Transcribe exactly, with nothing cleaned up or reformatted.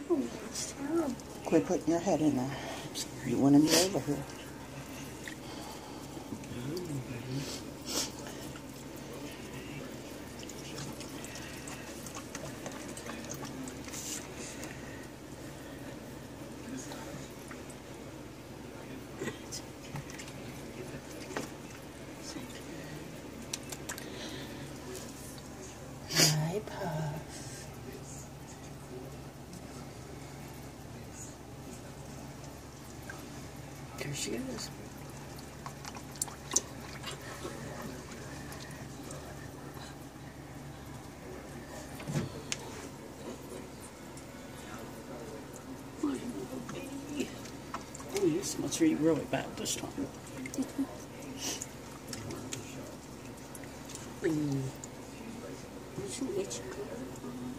Oh, it's terrible. Quit putting your head in there. You want to be over here. Hi, Puff. There she is. My little baby. Oh, this must be really bad this time. Mm. Would you itch?